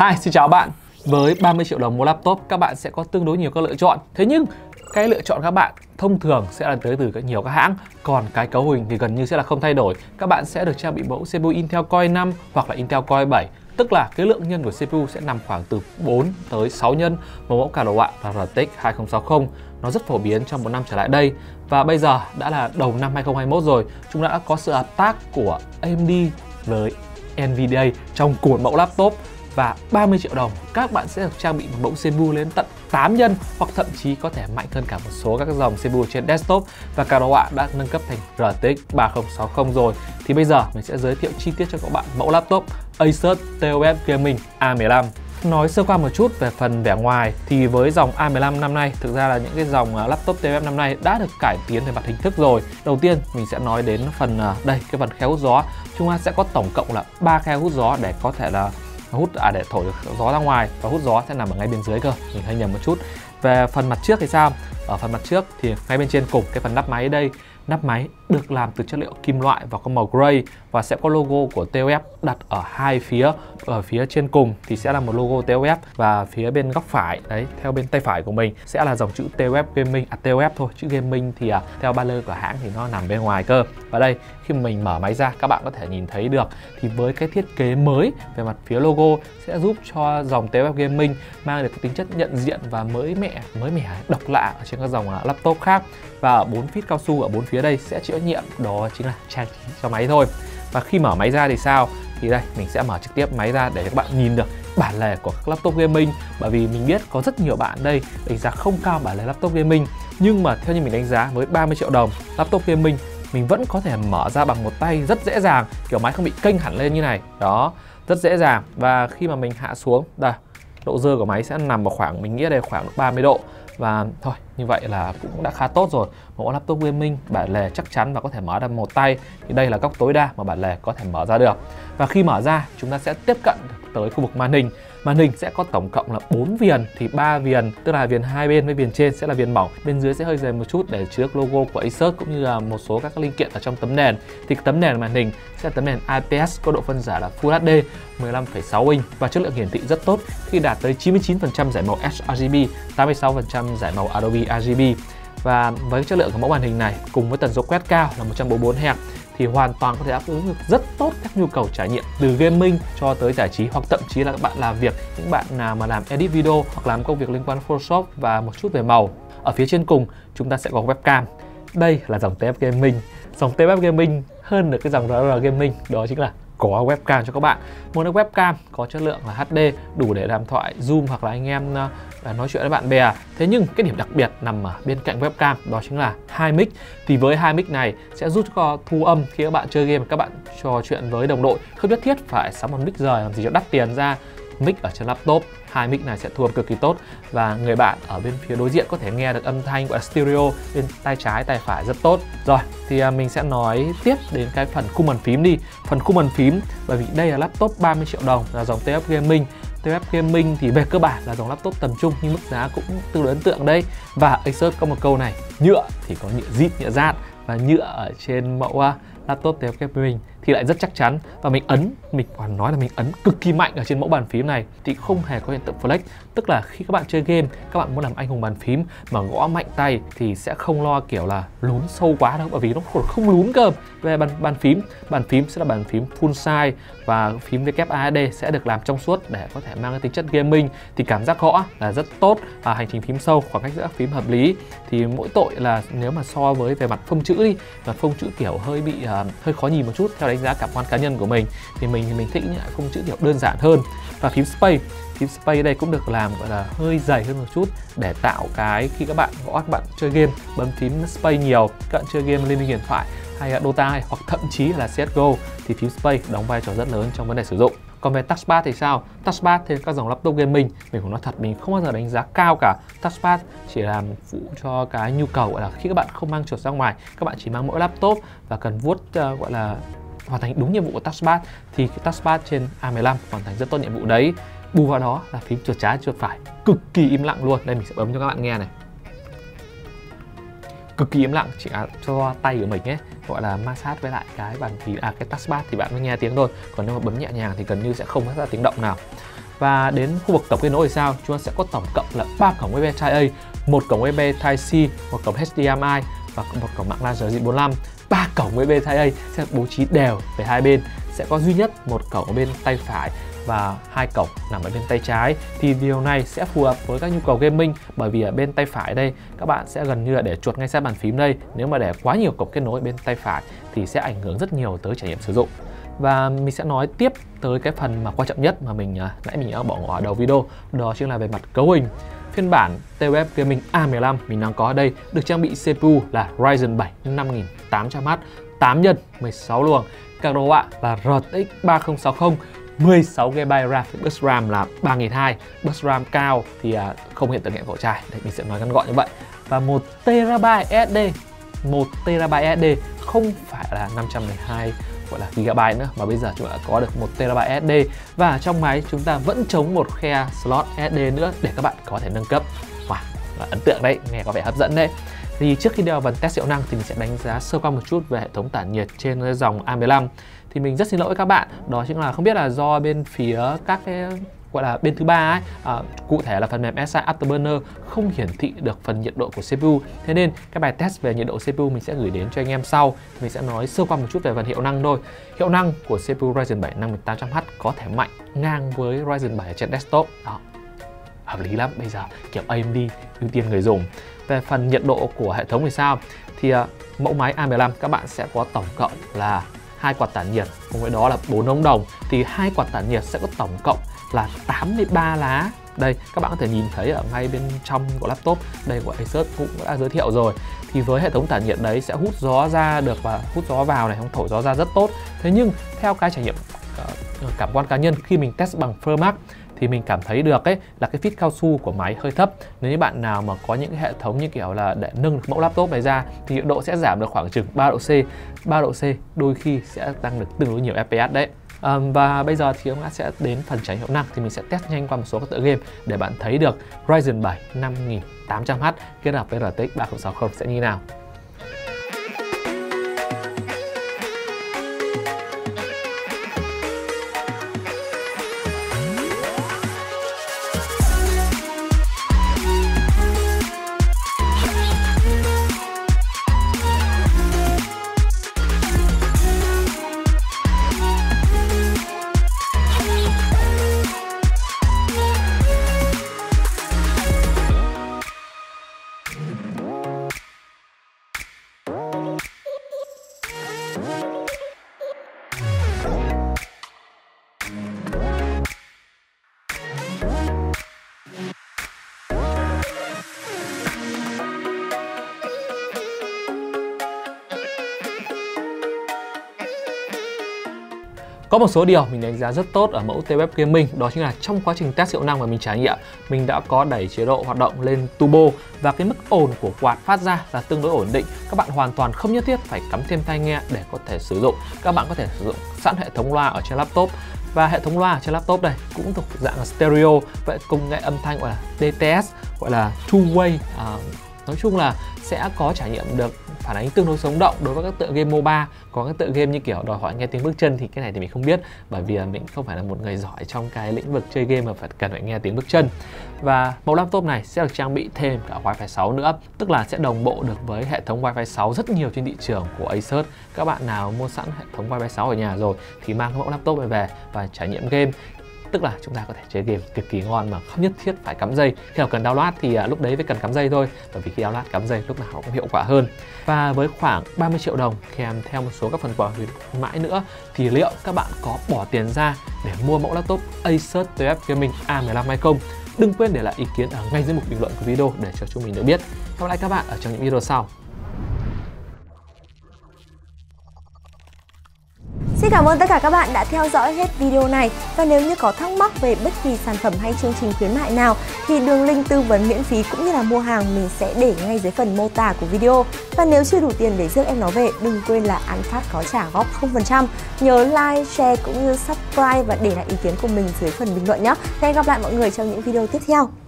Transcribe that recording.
Hi, xin chào bạn. Với 30 triệu đồng mua laptop, các bạn sẽ có tương đối nhiều các lựa chọn. Thế nhưng cái lựa chọn các bạn thông thường sẽ là tới từ nhiều các hãng. Còn cái cấu hình thì gần như sẽ là không thay đổi. Các bạn sẽ được trang bị mẫu CPU Intel Core i5 hoặc là Intel Core i7. Tức là cái lượng nhân của CPU sẽ nằm khoảng từ 4 tới 6 nhân. Một mẫu card đồ họa là RTX 2060. Nó rất phổ biến trong một năm trở lại đây. Và bây giờ đã là đầu năm 2021 rồi, chúng đã có sự hợp tác của AMD với Nvidia trong cùng một mẫu laptop. Và 30 triệu đồng các bạn sẽ được trang bị một mẫu CPU lên tận 8 nhân hoặc thậm chí có thể mạnh hơn cả một số các dòng CPU trên desktop, và card đồ họa đã nâng cấp thành RTX 3060 rồi. Thì bây giờ mình sẽ giới thiệu chi tiết cho các bạn mẫu laptop Asus TOF Gaming A15. Nói sơ qua một chút về phần vẻ ngoài thì với dòng A15 năm nay, thực ra là những cái dòng laptop TOF năm nay đã được cải tiến về mặt hình thức rồi. Đầu tiên mình sẽ nói đến phần đây, cái phần khe hút gió. Chúng ta sẽ có tổng cộng là 3 khe hút gió để có thể là hút để thổi được gió ra ngoài, và hút gió sẽ nằm ở ngay bên dưới cơ, mình hay nhầm một chút. Về phần mặt trước thì sao? Ở phần mặt trước thì ngay bên trên cùng cái phần nắp máy đây, nắp máy được làm từ chất liệu kim loại và có màu gray, và sẽ có logo của TOF đặt ở hai phía. Ở phía trên cùng thì sẽ là một logo TOF, và phía bên góc phải đấy, theo bên tay phải của mình sẽ là dòng chữ TOF Gaming, TOF thôi, chữ Gaming thì theo banner của hãng thì nó nằm bên ngoài cơ. Và đây, khi mình mở máy ra các bạn có thể nhìn thấy được, thì với cái thiết kế mới về mặt phía logo sẽ giúp cho dòng TOF Gaming mang được cái tính chất nhận diện và mới mẻ, độc lạ ở trên các dòng laptop khác. Và ở 4 feet cao su ở 4 phía đây sẽ chịu trách nhiệm, đó chính là trang trí cho máy thôi. Và khi mở máy ra thì sao? Thì đây, mình sẽ mở trực tiếp máy ra để các bạn nhìn được bản lề của các laptop gaming. Bởi vì mình biết có rất nhiều bạn đây đánh giá không cao bản lề laptop gaming, nhưng mà theo như mình đánh giá với 30 triệu đồng laptop gaming mình vẫn có thể mở ra bằng một tay rất dễ dàng, kiểu máy không bị kênh hẳn lên như này. Đó, rất dễ dàng. Và khi mà mình hạ xuống, đây, độ rơi của máy sẽ nằm vào khoảng, mình nghĩ đây khoảng 30 độ. Và thôi, như vậy là cũng đã khá tốt rồi. Một laptop gaming bản lề chắc chắn và có thể mở ra một tay, thì đây là góc tối đa mà bản lề có thể mở ra được. Và khi mở ra, chúng ta sẽ tiếp cận tới khu vực màn hình. Màn hình sẽ có tổng cộng là 4 viền, thì 3 viền, tức là viền hai bên với viền trên sẽ là viền mỏng, bên dưới sẽ hơi dày một chút để chứa logo của Asus cũng như là một số các linh kiện ở trong tấm nền. Thì tấm nền màn hình sẽ là tấm nền IPS có độ phân giải là Full HD 15,6 inch, và chất lượng hiển thị rất tốt khi đạt tới 99% giải màu sRGB, 86% giải màu Adobe RGB. Và với chất lượng của mẫu màn hình này cùng với tần số quét cao là 144 Hz thì hoàn toàn có thể đáp ứng được rất tốt các nhu cầu trải nghiệm từ gaming cho tới giải trí, hoặc thậm chí là các bạn làm việc, những bạn nào mà làm edit video hoặc làm công việc liên quan đến Photoshop và một chút về màu. Ở phía trên cùng chúng ta sẽ có webcam. Đây là dòng TF Gaming. Dòng TF Gaming hơn được cái dòng RR Gaming, đó chính là có webcam cho các bạn. Một cái webcam có chất lượng là HD, đủ để đàm thoại, Zoom hoặc là anh em nói chuyện với bạn bè. Thế nhưng cái điểm đặc biệt nằm ở bên cạnh webcam, đó chính là hai mic. Thì với hai mic này sẽ giúp cho thu âm khi các bạn chơi game, các bạn trò chuyện với đồng đội, không nhất thiết phải sắm một mic rời làm gì cho đắt tiền ra. Mic ở trên laptop, hai mic này sẽ thu âm cực kỳ tốt, và người bạn ở bên phía đối diện có thể nghe được âm thanh gọi là stereo bên tay trái tay phải rất tốt. Rồi thì mình sẽ nói tiếp đến cái phần khung bàn phím đi. Phần khung bàn phím, bởi vì đây là laptop 30 triệu đồng là dòng TF Gaming. TF Gaming thì về cơ bản là dòng laptop tầm trung nhưng mức giá cũng tương đối ấn tượng đây. Và Asus có một câu này, nhựa thì có nhựa zit, nhựa dát, và nhựa ở trên mẫu laptop TF Gaming thì lại rất chắc chắn. Và mình còn nói là mình ấn cực kỳ mạnh ở trên mẫu bàn phím này thì không hề có hiện tượng flex. Tức là khi các bạn chơi game, các bạn muốn làm anh hùng bàn phím mà gõ mạnh tay thì sẽ không lo kiểu là lún sâu quá đâu, bởi vì nó không lún cơ. Về bàn phím sẽ là bàn phím full size, và phím WASD sẽ được làm trong suốt để có thể mang cái tính chất gaming, thì cảm giác gõ là rất tốt. Hành trình phím sâu, khoảng cách giữa phím hợp lý. Thì mỗi tội là nếu mà so với về mặt phông chữ đi, và phông chữ kiểu hơi bị hơi khó nhìn một chút theo đánh giá cảm quan cá nhân của mình, thì mình thích những phông chữ kiểu đơn giản hơn. Và phím space đây cũng được làm gọi là hơi dày hơn một chút để tạo cái khi các bạn gõ, các bạn chơi game bấm phím space nhiều, các bạn chơi game Liên minh huyền thoại hay Dota 2 hoặc thậm chí là CSGO thì phím space đóng vai trò rất lớn trong vấn đề sử dụng. Còn về touchpad thì sao? Touchpad thì các dòng laptop gaming mình cũng nói thật, mình không bao giờ đánh giá cao cả. Touchpad chỉ làm phụ cho cái nhu cầu gọi là khi các bạn không mang chuột ra ngoài, các bạn chỉ mang mỗi laptop và cần vuốt gọi là hoàn thành đúng nhiệm vụ của touchpad, thì cái touchpad trên A15 hoàn thành rất tốt nhiệm vụ đấy. Bù vào đó là phím chuột trái chuột phải cực kỳ im lặng luôn. Đây mình sẽ bấm cho các bạn nghe này, cực kỳ im lặng, chỉ cho tay của mình ấy gọi là ma sát với lại cái bàn phím cái touchpad thì bạn mới nghe tiếng thôi, còn nếu mà bấm nhẹ nhàng thì gần như sẽ không phát ra tiếng động nào. Và đến khu vực tổng kết nối thì sao? Chúng ta sẽ có tổng cộng là 3 cổng USB Type-A, một cổng USB Type-C, một cổng HDMI và một cổng mạng LAN RJ45. 3 cổng USB Type-A sẽ bố trí đều về hai bên, sẽ có duy nhất một cổng ở bên tay phải và 2 cổng nằm ở bên tay trái. Thì điều này sẽ phù hợp với các nhu cầu gaming, bởi vì ở bên tay phải đây các bạn sẽ gần như là để chuột ngay sát bàn phím đây. Nếu mà để quá nhiều cổng kết nối bên tay phải thì sẽ ảnh hưởng rất nhiều tới trải nghiệm sử dụng. Và mình sẽ nói tiếp tới cái phần mà quan trọng nhất mà nãy mình đã bỏ ngỏ ở đầu video, đó chính là về mặt cấu hình. Phiên bản TWF Gaming A15 mình đang có ở đây được trang bị CPU là Ryzen 7 5800H 8x16 luồng, card đồ họa là RTX 3060, 16GB RAM, bus RAM là 3200, bus RAM cao thì không hiện tượng nghẹn cổ chai, đây mình sẽ nói ngắn gọn như vậy. Và 1TB SSD, 1TB SSD không phải là 512 gọi là GB nữa, mà bây giờ chúng ta có được 1TB SSD và trong máy chúng ta vẫn chống một khe slot SSD nữa để các bạn có thể nâng cấp. Wow, ấn tượng đấy, nghe có vẻ hấp dẫn đấy. Thì trước khi đi vào phần test hiệu năng thì mình sẽ đánh giá sơ qua một chút về hệ thống tản nhiệt trên dòng A15. Thì mình rất xin lỗi các bạn, đó chính là không biết là do bên phía các cái gọi là bên thứ ba ấy, cụ thể là phần mềm SI Afterburner không hiển thị được phần nhiệt độ của CPU. Thế nên cái bài test về nhiệt độ CPU mình sẽ gửi đến cho anh em sau. Mình sẽ nói sơ qua một chút về phần hiệu năng thôi. Hiệu năng của CPU Ryzen 7 5800H có thể mạnh ngang với Ryzen 7 trên desktop. Đó, hợp lý lắm. Bây giờ kiểu AMD ưu tiên người dùng. Về phần nhiệt độ của hệ thống thì sao? Thì mẫu máy A15 các bạn sẽ có tổng cộng là 2 quạt tản nhiệt, cùng với đó là 4 ống đồng. Thì 2 quạt tản nhiệt sẽ có tổng cộng là 83 lá. Đây, các bạn có thể nhìn thấy ở ngay bên trong của laptop. Đây của Asus cũng đã giới thiệu rồi. Thì với hệ thống tản nhiệt đấy sẽ hút gió ra được và hút gió vào này, không thổi gió ra rất tốt. Thế nhưng theo cái trải nghiệm cảm quan cá nhân khi mình test bằng Firmax thì mình cảm thấy được ấy là cái feed cao su của máy hơi thấp. Nếu như bạn nào mà có những cái hệ thống như kiểu là để nâng được mẫu laptop này ra thì nhiệt độ sẽ giảm được khoảng chừng 3 độ C. 3 độ C đôi khi sẽ tăng được tương đối nhiều FPS đấy. Và bây giờ thì chúng ta sẽ đến phần trải nghiệm hiệu năng, thì mình sẽ test nhanh qua một số các tựa game để bạn thấy được Ryzen 7 5800H kết hợp với RTX 3060 sẽ như thế nào. Có một số điều mình đánh giá rất tốt ở mẫu TWF Gaming, đó chính là trong quá trình test hiệu năng mà mình trải nghiệm, mình đã có đẩy chế độ hoạt động lên turbo và cái mức ồn của quạt phát ra là tương đối ổn định. Các bạn hoàn toàn không nhất thiết phải cắm thêm tai nghe để có thể sử dụng. Các bạn có thể sử dụng sẵn hệ thống loa ở trên laptop. Và hệ thống loa trên laptop đây cũng thuộc dạng là stereo, vậy công nghệ âm thanh gọi là DTS, gọi là two way. Nói chung là sẽ có trải nghiệm được phản ánh tương đối sống động đối với các tựa game MOBA. Có các tựa game như kiểu đòi hỏi nghe tiếng bước chân thì cái này thì mình không biết, bởi vì mình không phải là một người giỏi trong cái lĩnh vực chơi game mà cần phải nghe tiếng bước chân. Và mẫu laptop này sẽ được trang bị thêm cả Wi-Fi 6 nữa, tức là sẽ đồng bộ được với hệ thống Wi-Fi 6 rất nhiều trên thị trường của Asus. Các bạn nào mua sẵn hệ thống Wi-Fi 6 ở nhà rồi thì mang mẫu laptop này về và trải nghiệm game. Tức là chúng ta có thể chơi game cực kỳ ngon mà không nhất thiết phải cắm dây. Khi nào cần download thì lúc đấy mới cần cắm dây thôi, bởi vì khi download cắm dây lúc nào cũng hiệu quả hơn. Và với khoảng 30 triệu đồng kèm theo một số các phần quà khuyến mãi nữa thì liệu các bạn có bỏ tiền ra để mua mẫu laptop Asus TWF Gaming A15 hay không? Đừng quên để lại ý kiến ở ngay dưới mục bình luận của video để cho chúng mình được biết. Hẹn gặp lại các bạn ở trong những video sau. Xin cảm ơn tất cả các bạn đã theo dõi hết video này. Và nếu như có thắc mắc về bất kỳ sản phẩm hay chương trình khuyến mại nào thì đường link tư vấn miễn phí cũng như là mua hàng mình sẽ để ngay dưới phần mô tả của video. Và nếu chưa đủ tiền để rước em nó về, đừng quên là An Phát có trả góp 0%. Nhớ like, share cũng như subscribe và để lại ý kiến của mình dưới phần bình luận nhé. Hẹn gặp lại mọi người trong những video tiếp theo.